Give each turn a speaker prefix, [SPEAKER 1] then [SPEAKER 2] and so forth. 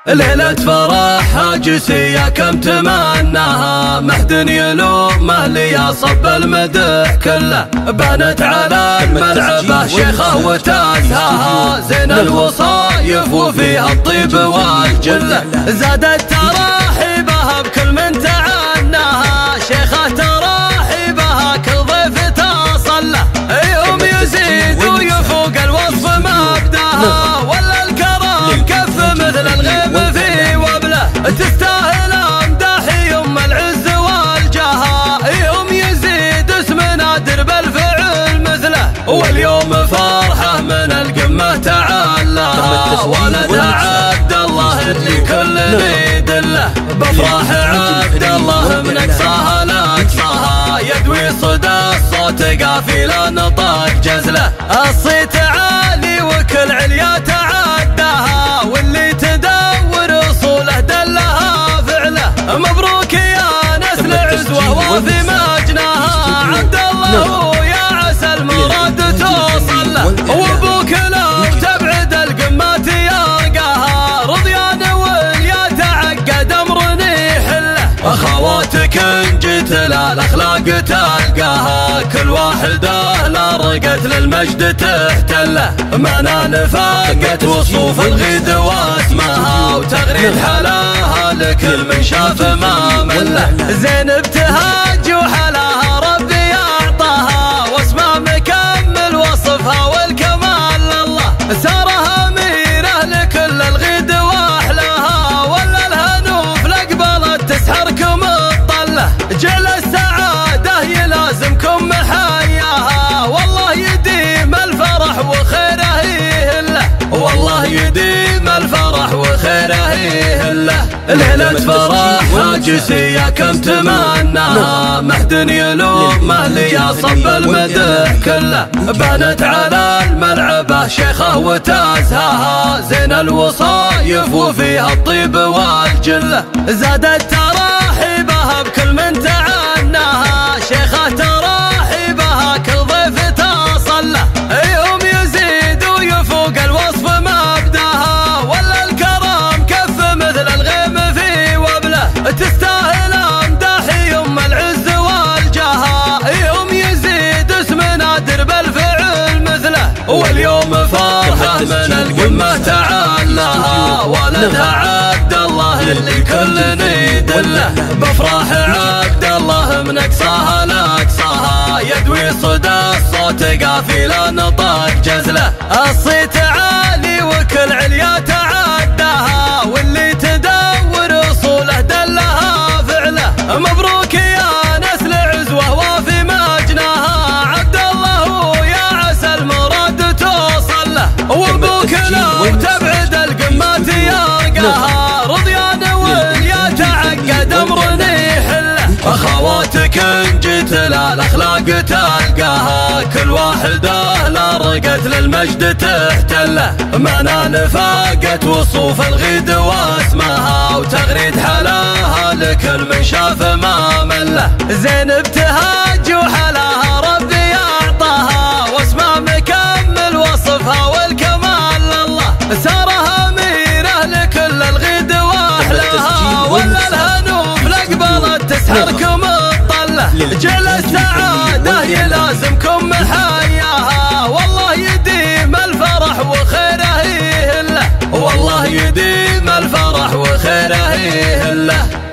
[SPEAKER 1] ليلة فرح هاجسية كم تمناها، محد يلومه لي صب المدح كله. بانت على الملعبة شيخة وتازهاها، زين الوصايف وفيها الطيب والجلة. زادت تراحيبها بكل من تعناها، شيخة تراحيبها كل ضيف تصل له. يوم يزيد ويفوق الوصف مبداها، ولا الكرم كف مثل الغيم في وبله. تستاهل امداح يوم العز والجاه، يوم يزيد اسم نادر بالفعل مثله. واليوم فرحه من القمه تعلاها، ولدها عبد الله اللي كل يدله. بفرح عبد الله من اقصاها لاقصاها، يدوي صدى الصوت قافله نطاق جزله. الصيت عالي وكل عليا تعداها، واللي تدور اصوله دلها فعله. مبروك يا نسل عزوه وفي مجناها، عبد الله يا عسى المراد توصل له. وابوك لو تبعد القمات يرقاها، رضيان واليا تعقد امر يحله. اخواتك ان جيت للاخلاق تلقاها، كل واحده لا رقت للمجد تحتله. ما نفاقت وصوف الغيد واسمها، وتغريد حلاها لكل من شاف ما مله. زين ابتهاج وحلاها ربي اعطاها، واسمها مكمل وصفها والكمال لله. سارها اميره لكل الغيد واحلاها، ولا الهنوف لقبلت تسحركم الطله. جل السعاده يلازمكم محياها، والله يديم الفرح وخيره يهله. والله يديم الفرح وخيره يهله. ليلة فرح هاجسية كم تمناها، محد يلومه لي صب المدح كله. بانت على الملعبة شيخة وتازهاها، زين الوصايف وفيها الطيب والجلة. زادت تراحيبها بكل من تعناها، شيخة تراحيبها كل ضيف تصل له. يوم يزيد ويفوق الوصف مبداها، ولا الكرم كف مثل الغيم في وبله. تستاهل امداح يوم العز والجاه، يوم يزيد اسم نادر بالفعل مثله. واليوم فرحه من القمه تعلاها، ولدها عبد الله اللي كل يدله. بفرح عبد الله من اقصاها لاقصاها، يدوي صدى الصوت قافله نطاق جزله. الصيت عالي وكل عليا تعداها، واللي تدور اصوله دلها فعله. مبروك يا نسل عزوه وفي مجناها، عبد الله يا عسى المراد توصل له. وابوك لو تبعد القمات يرقاها، رضيان واليا تعقد امر يحله. اخواتك ان جيت للاخلاق تلقاها، كل واحده لا رقت للمجد تحتله. ما نفاقت وصوف الغيد واسمها، وتغريد حلاها لكل من شاف ما مله. زين ابتهاج وحلاها ربي اعطاها، واسمها مكمل وصفها والكمال لله. سارها اميره لكل الغيد واحلاها، ولا الهنوف لقبلت تسحركم الطله. جل السعاده يلازمكم محياها، والله يديم الفرح وخيره يهله. والله يديم الفرح وخيره يهله.